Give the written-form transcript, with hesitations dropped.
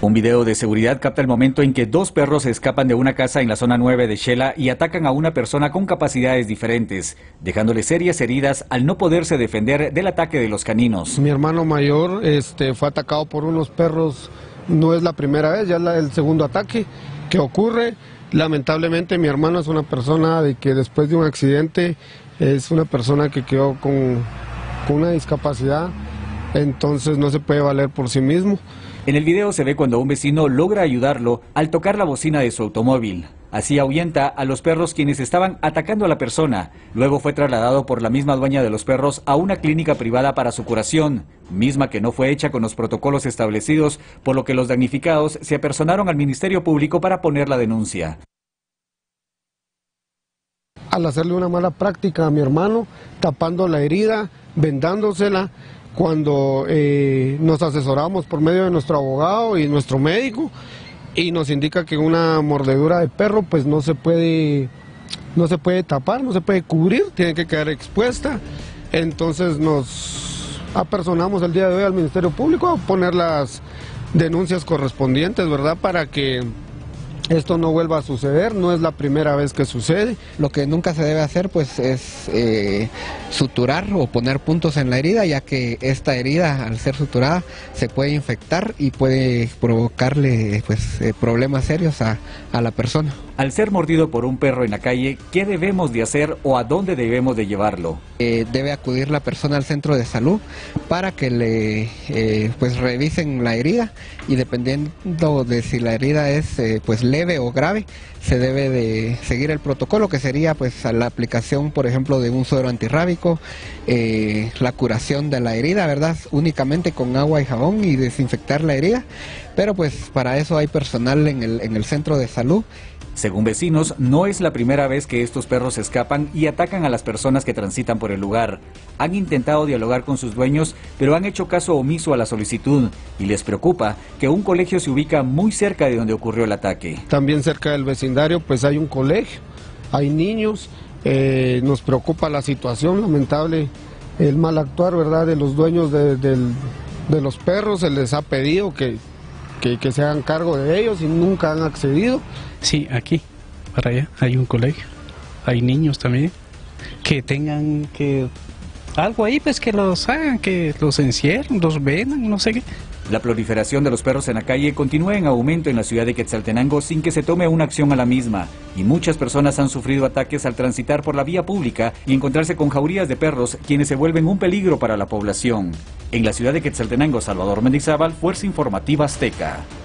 Un video de seguridad capta el momento en que dos perros se escapan de una casa en la zona 9 de Xela y atacan a una persona con capacidades diferentes, dejándole serias heridas al no poderse defender del ataque de los caninos. Mi hermano mayor fue atacado por unos perros, no es la primera vez, ya es el segundo ataque que ocurre. Lamentablemente mi hermano es una persona de que después de un accidente es una persona que quedó con una discapacidad, entonces no se puede valer por sí mismo. En el video se ve cuando un vecino logra ayudarlo al tocar la bocina de su automóvil. Así ahuyenta a los perros quienes estaban atacando a la persona. Luego fue trasladado por la misma dueña de los perros a una clínica privada para su curación, misma que no fue hecha con los protocolos establecidos, por lo que los damnificados se apersonaron al Ministerio Público para poner la denuncia. Al hacerle una mala práctica a mi hermano, tapando la herida, vendándosela, cuando nos asesoramos por medio de nuestro abogado y nuestro médico, y nos indica que una mordedura de perro pues no se puede tapar, no se puede cubrir, tiene que quedar expuesta. Entonces nos apersonamos el día de hoy al Ministerio Público a poner las denuncias correspondientes, ¿verdad?, para que esto no vuelva a suceder. No es la primera vez que sucede. Lo que nunca se debe hacer pues es suturar o poner puntos en la herida, ya que esta herida, al ser suturada, se puede infectar y puede provocarle pues problemas serios a la persona. Al ser mordido por un perro en la calle, ¿qué debemos de hacer o a dónde debemos de llevarlo? Debe acudir la persona al centro de salud para que le pues revisen la herida, y dependiendo de si la herida es pues leve o grave, se debe de seguir el protocolo, que sería pues la aplicación, por ejemplo, de un suero antirrábico, la curación de la herida, ¿verdad?, únicamente con agua y jabón, y desinfectar la herida, pero pues para eso hay personal en el centro de salud. Según vecinos, no es la primera vez que estos perros escapan y atacan a las personas que transitan por el lugar. Han intentado dialogar con sus dueños, pero han hecho caso omiso a la solicitud, y les preocupa que un colegio se ubica muy cerca de donde ocurrió el ataque. También cerca del vecindario pues hay un colegio, hay niños, nos preocupa la situación lamentable, el mal actuar, ¿verdad?, de los dueños de los perros. Se les ha pedido que se hagan cargo de ellos y nunca han accedido. Sí, aquí, para allá, hay un colegio, hay niños también, que tengan que algo ahí, pues que los hagan, que los encierren, los vendan, no sé qué. La proliferación de los perros en la calle continúa en aumento en la ciudad de Quetzaltenango sin que se tome una acción a la misma, y muchas personas han sufrido ataques al transitar por la vía pública y encontrarse con jaurías de perros, quienes se vuelven un peligro para la población. En la ciudad de Quetzaltenango, Salvador Mendizábal, Fuerza Informativa Azteca.